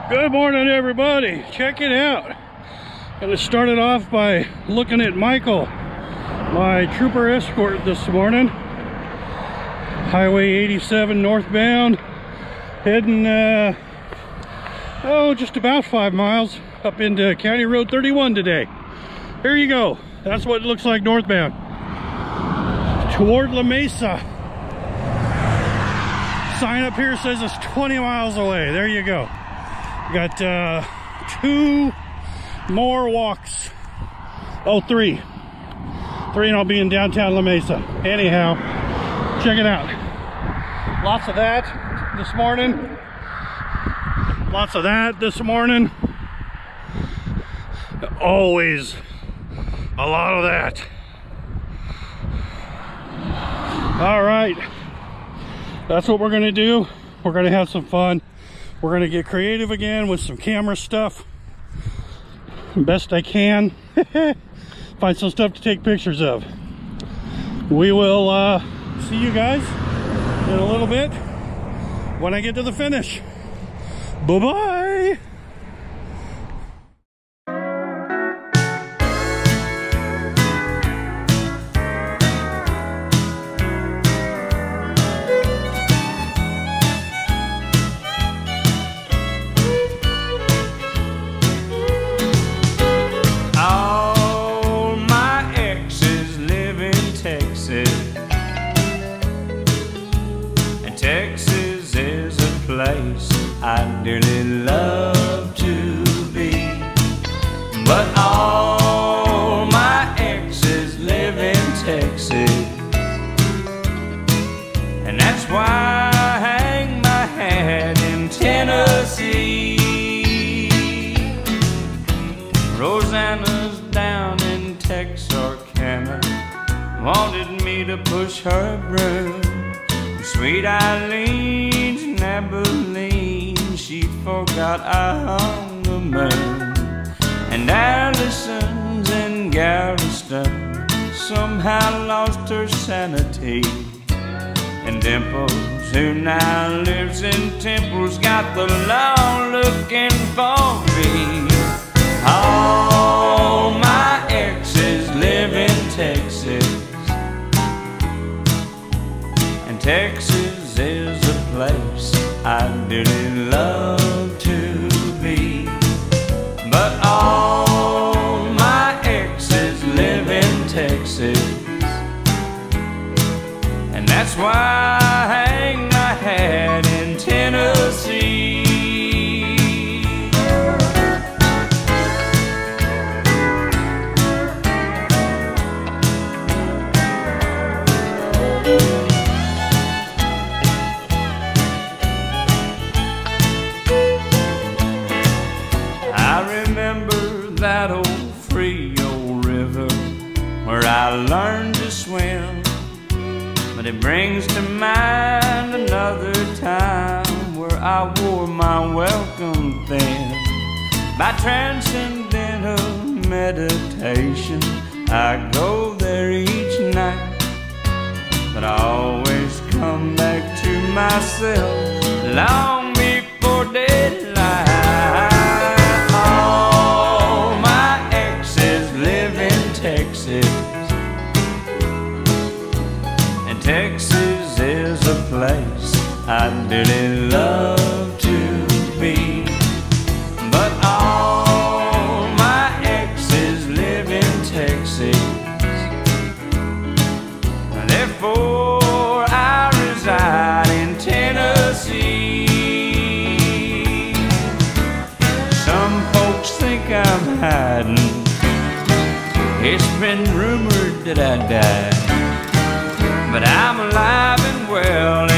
Good morning, everybody. Check it out. Gonna start it off by looking at Michael, my trooper escort this morning. Highway 87 northbound, heading just about 5 miles up into County Road 31 today. Here you go. That's what it looks like northbound toward Lamesa. Sign up here says it's 20 miles away. There you go. Got 2 more walks. Oh, 3 and I'll be in downtown Lamesa. Anyhow, check it out. Lots of that this morning. Lots of that this morning. Always a lot of that. All right, that's what we're gonna do. We're gonna have some fun. We're gonna get creative again with some camera stuff. Best I can. Find some stuff to take pictures of. We will see you guys in a little bit when I get to the finish. Bye-bye. Texas is a place I dearly love to be, but all my exes live in Texas, and that's why I hang my hat in Tennessee. Rosanna's down in Texarkana, wanted me to push her broom. Sweet Eileen's in Abilene, she forgot I hung the moon. And Allison's in Galveston somehow lost her sanity. And Dimples, who now lives in Temple's, got the law looking for me. All my exes live in Texas, Texas is a place I dearly love to be, but all my exes live in Texas, and that's why I hang my hat in Tennessee. That old Frio River where I learned to swim, but it brings to mind another time where I wore my welcome thin. By transcendental meditation I go there each night, but I always come back to myself long before daylight. Texas, and Texas is a place I dearly love to be, but all my exes live in Texas, therefore I reside in Tennessee. Some folks think I'm hiding, it's been rumored that I died, but I'm alive and well